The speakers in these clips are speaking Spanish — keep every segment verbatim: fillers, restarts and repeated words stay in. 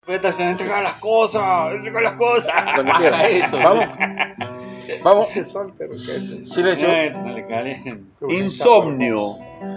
Vete, se entregan las cosas, entregan las cosas. Cuando quieran. Eso. Vamos. Vamos. Silencio. Insomnio.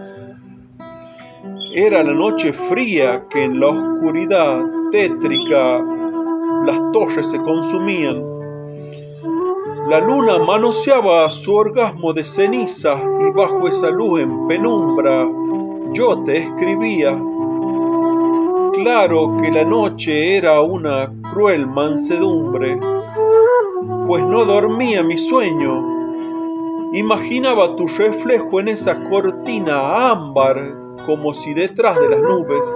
Era la noche fría que en la oscuridad tétrica las torres se consumían. La luna manoseaba su orgasmo de ceniza y bajo esa luz en penumbra yo te escribía. Claro que la noche era una cruel mansedumbre, pues no dormía mi sueño. Imaginaba tu reflejo en esa cortina ámbar, como si detrás de las nubes.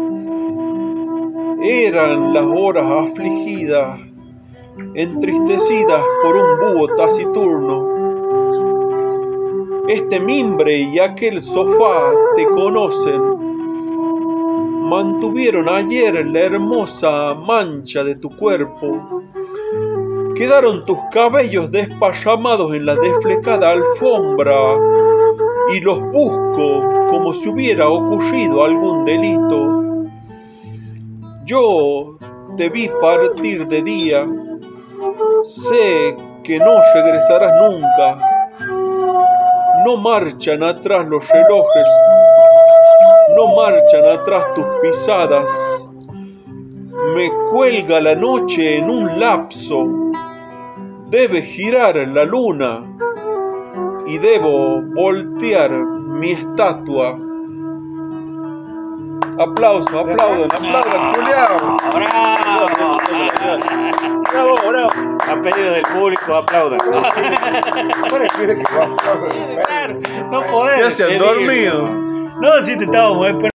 Eran las horas afligidas, entristecidas por un búho taciturno. Este mimbre y aquel sofá te conocen. Mantuvieron ayer la hermosa mancha de tu cuerpo. Quedaron tus cabellos desparramados en la desflecada alfombra y los busco como si hubiera ocurrido algún delito. Yo te vi partir de día. Sé que no regresarás nunca. No marchan atrás los relojes. No marchan atrás tus pisadas. Me cuelga la noche en un lapso. Debe girar la luna y debo voltear mi estatua. Aplauso, aplaudan, aplaudan, Julián. ¡Bravo! ¡Bravo, bravo! A pedido del público, aplaudan. No podés. Ya se han dormido. No, si te estábamos esperando.